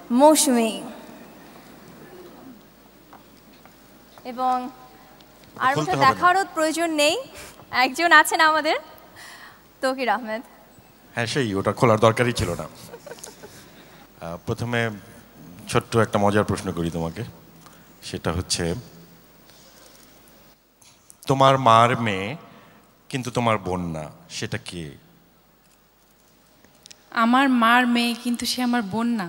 মৌসুমী। এবং আর খুলতে কোথাও হবে না। দেখারও প্রয়োজন নেই, একজন আছেন আমাদের, তৌকির আহমেদ। হ্যাঁ সেই ওটা খোলার দরকারই ছিল না। প্রথমে ছোট্ট একটা মজার প্রশ্ন করি তোমাকে, সেটা হচ্ছে তোমার মার মেয়ে কিন্তু তোমার বোন না, সেটা কি? আমার মার মেয়ে কিন্তু সে আমার বোন না।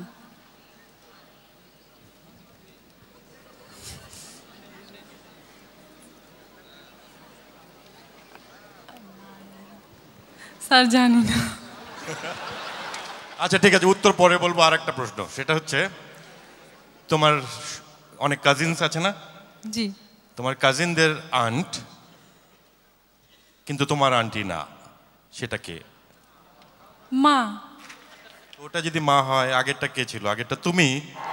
স্যার জানি না। আচ্ছা ঠিক আছে, উত্তর পরে বলবো। আর একটা প্রশ্ন, সেটা হচ্ছে তোমার অনেক কাজিনস আছে না? জি। তোমার কাজিনদের আন্ট কিন্তু তোমার আন্টি না, সেটা কে? মা। ওটা যদি মা হয়, আগেরটা কে ছিল? আগেরটা তুমি।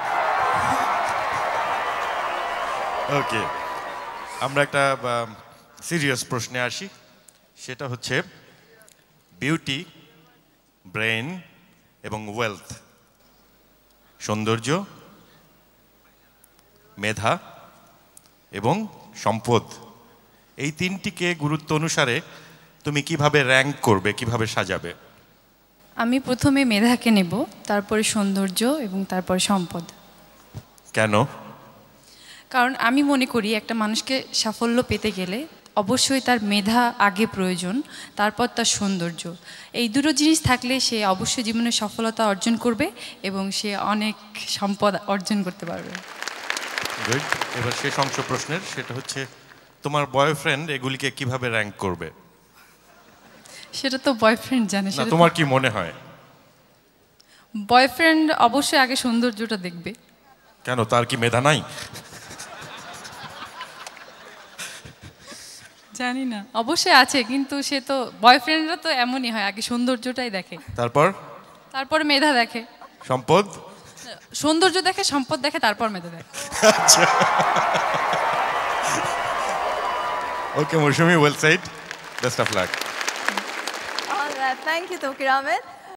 ওকে, আমরা একটা সিরিয়াস প্রশ্নে আসি, সেটা হচ্ছে বিউটি, ব্রেন এবং ওয়েলথ, সৌন্দর্য, মেধা এবং সম্পদ, এই তিনটিকে গুরুত্ব অনুসারে তুমি কিভাবে র্যাঙ্ক করবে, কিভাবে সাজাবে? আমি প্রথমে মেধাকে নেব, তারপরে সৌন্দর্য এবং তারপরে সম্পদ। কেন? কারণ আমি মনে করি একটা মানুষকে সাফল্য পেতে গেলে অবশ্যই তার মেধা আগে প্রয়োজন, তারপর তার সৌন্দর্য। এই দুটো জিনিস থাকলে সে অবশ্যই জীবনে সফলতা অর্জন করবে এবং সে অনেক সম্পদ অর্জন করতে পারবে। গুড। এবার শেষ অংশ প্রশ্নের, সেটা হচ্ছে তোমার বয়ফ্রেন্ড এগুলিকে কিভাবে র্যাঙ্ক করবে? সেটা তো বয়ফ্রেন্ড জানে। না, তোমার কি মনে হয়? বয়ফ্রেন্ড অবশ্যই আগে সৌন্দর্যটা দেখবে। কেন, তার কি মেধা নাই? জানি না, অবশ্যই আছে, কিন্তু সে তো বয়ফ্রেন্ডরা তো এমনই হয়, আগে সৌন্দর্যটাই দেখে, তারপর মেধা দেখে। সম্পদ? সৌন্দর্য দেখে, সম্পদ দেখে, তারপর মেধা দেখে। আচ্ছা, okay Mousumi, well said, best of luck. Thank you Taukir Ahmed.